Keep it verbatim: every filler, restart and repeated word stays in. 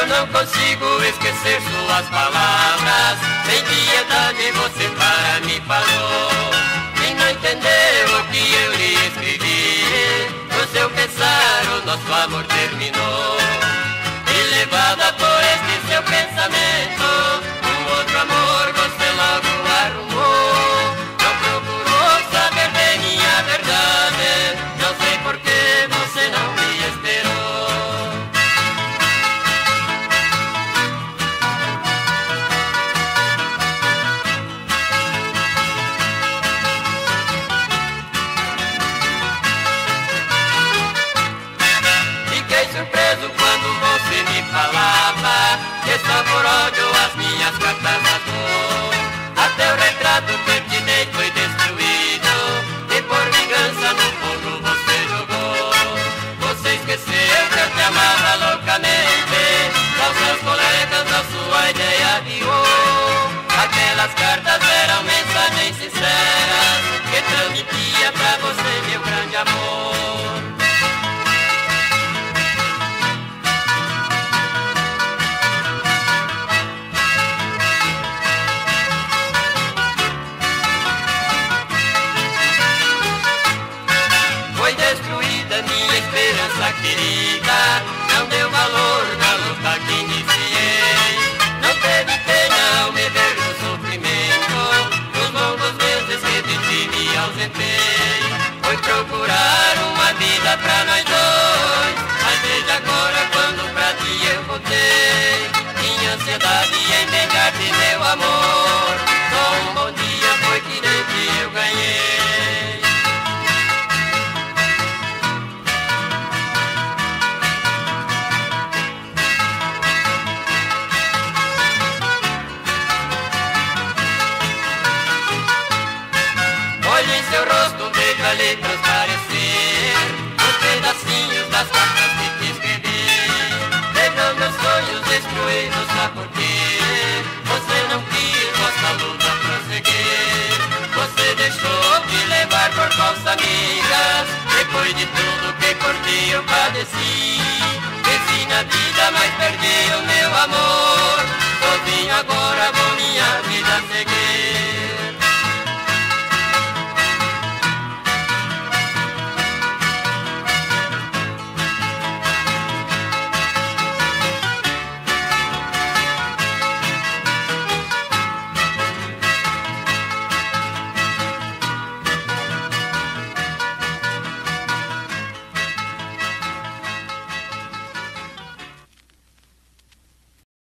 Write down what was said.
Eu não consigo esquecer suas palavras. Sem piedade você para mim falou e não entendeu o que eu lhe escrevi. No seu pensar o nosso amor terminou. E levada por este seu pensamento, um outro amor você logo arrumou. Não procurou saber de minha verdade. Não sei por que você não me esperou. Surpreso quando você me falava que só por ódio as minhas cartas matou. Até o retrato que eu te dei foi destruído e por vingança no fogo você jogou. Você esqueceu que eu te amava loucamente. Aos seus colegas a sua ideia guiou. Aquelas cartas eram mensagens sinceras que transmitia pra você meu grande amor. Minha esperança querida não deu valor na luta que iniciei. Não teve pena ao me ver no sofrimento, nos longos meses que de ti me ausentei. Foi procurar uma vida pra nós dois, mas veja agora quando pra ti eu voltei. Tinha ansiedade em negar-te meu amor, só um bom dia foi que de ti eu ganhei. Seu rosto vejo ali transparecer os pedacinhos das cartas que te escrevi. Vejo meus sonhos destruídos, sabe por quê? Você não quis nossa luta prosseguir. Você deixou de levar por falsas amigas. Depois de tudo que por ti eu padeci, venci na vida, mas perdi